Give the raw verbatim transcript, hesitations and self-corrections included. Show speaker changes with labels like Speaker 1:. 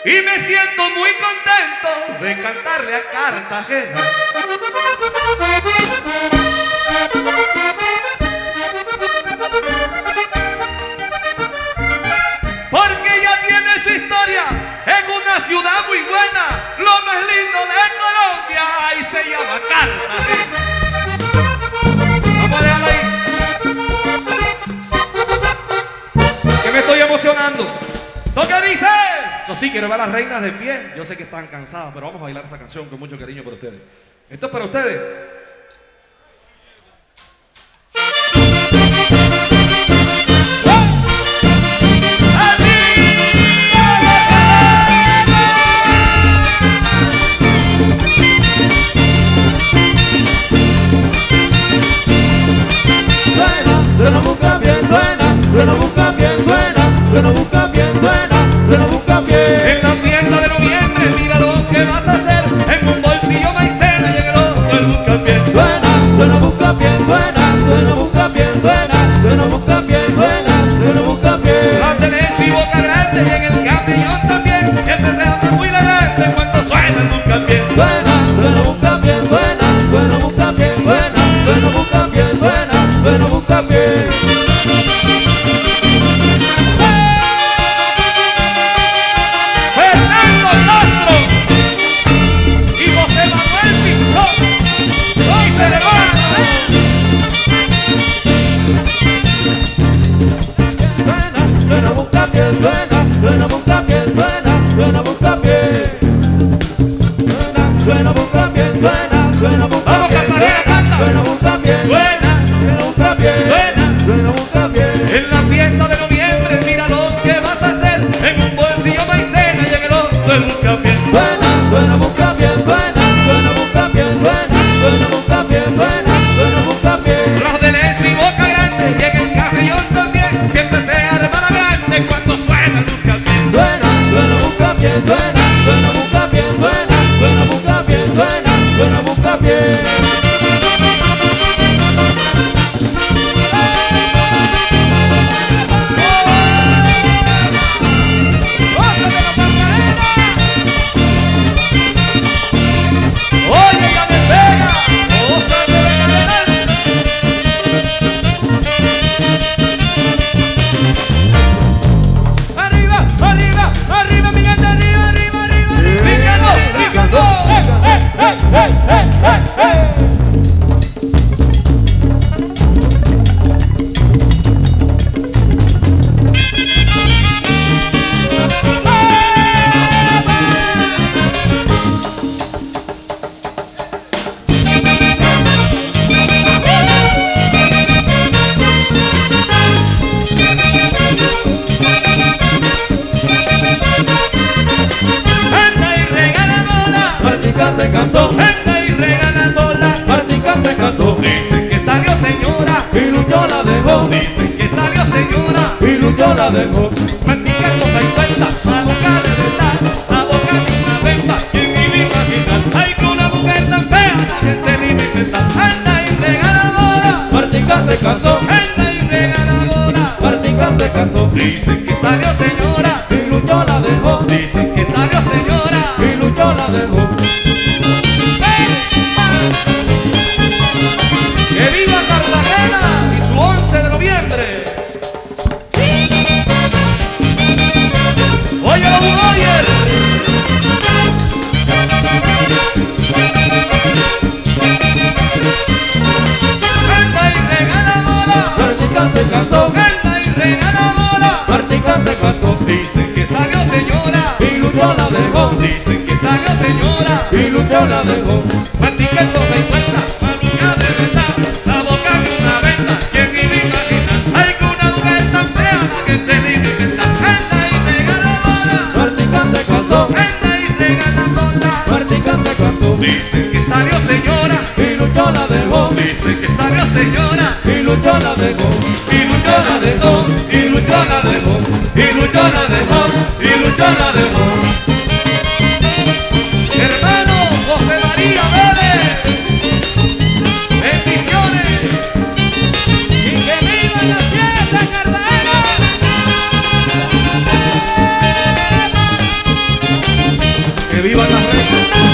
Speaker 1: Y me siento muy contento de cantarle a Cartagena. Porque ya tiene su historia en una ciudad muy buena, lo más lindo de Colombia, y se llama Cartagena. Vamos a dejarlo ahí, que me estoy emocionando. ¿Toca dice? Eso sí, quiero ver a las reinas de pie. Yo sé que están cansadas, pero vamos a bailar esta canción con mucho cariño para ustedes. Esto es para ustedes.
Speaker 2: Suena, busca bien, suena, suena, busca bien, suena, suena, busca bien, suena, suena, busca bien.
Speaker 1: En la fiesta de noviembre, mira lo que vas a hacer. En un bolsillo maicena y en el otro el busca bien.
Speaker 2: Suena, suena, busca bien, suena, suena, busca bien, suena, suena, busca bien, suena, suena, busca bien.
Speaker 1: La Tennessee Boca Grande y en el camellón también. El perreo está muy elegante cuando suena el busca bien.
Speaker 2: Suena, suena, busca bien, suena, suena, busca bien, suena, suena, busca bien, suena, suena, busca bien. Suena, busca bien, suena, suena, busca bien, suena, suena, busca bien. Suena, suena, busca bien, suena, suena, busca bien, suena, suena, busca bien,
Speaker 1: Suena,
Speaker 2: suena, busca bien,
Speaker 1: suena,
Speaker 2: suena, busca bien.
Speaker 1: en la fiesta de noviembre, mira lo que vas a hacer. En un bolsillo maicena y en el otro el busca bien.
Speaker 2: Suena, suena, busca bien, suena, suena, busca bien, suena, suena, busca bien, suena, suena, busca bien.
Speaker 1: Los de Tennessee Boca Grande y en el camellón también. Siempre se arma la grande cuando suena el busca bien.
Speaker 2: Suena, suena, busca bien, suena, suena, busca bien, suena, suena, busca bien, suena, suena, busca bien. Se cansó,
Speaker 1: Anda y regalándola.
Speaker 2: Martica se casó,
Speaker 1: Dicen que salió señora,
Speaker 2: y Lucho la dejó,
Speaker 1: dicen que salió señora.
Speaker 2: y Lucho la dejó.
Speaker 1: Practicando cincuenta, a boca de verdad, a boca de una venta. ¿Quién iba a imaginar? Ay, que una mujer tan fea, la gente ni me inventa. Anda y regaladora,
Speaker 2: Martica se casó,
Speaker 1: anda y regaladora.
Speaker 2: Martica se casó,
Speaker 1: Dicen que salió señora,
Speaker 2: y Lucho la dejó,
Speaker 1: dicen que salió señora.
Speaker 2: y Lucho la dejó.
Speaker 1: ¡Que viva Cartagena y su once de noviembre! ¡Oye, los Dodgers! ¡Anda y regaladora!
Speaker 2: Martica se casó,
Speaker 1: ¡Anda y regaladora!
Speaker 2: Martica se casó,
Speaker 1: Dicen que salió señora,
Speaker 2: y Lucho la dejó,
Speaker 1: dicen que salió señora.
Speaker 2: y Lucho la dejó.
Speaker 1: Practicando cincuenta, maluca de verdad, la boca de una venta. ¿Quién iba a imaginar? Ay, que una mujer tan fea, la gente ni me inventa. Anda y regaladora,
Speaker 2: Martica se casó,
Speaker 1: anda y regaladora.
Speaker 2: Martica se casó,
Speaker 1: Dicen que salió señora,
Speaker 2: y Lucho la dejó,
Speaker 1: dicen que salió señora.
Speaker 2: y Lucho la dejó,
Speaker 1: Y Lucho la dejó, y Lucho la dejó, y Lucho la dejó, y Lucho la dejó. Hermano José María Vélez, bendiciones. Y que viva la fiesta, Cartagena. vivan las reinas.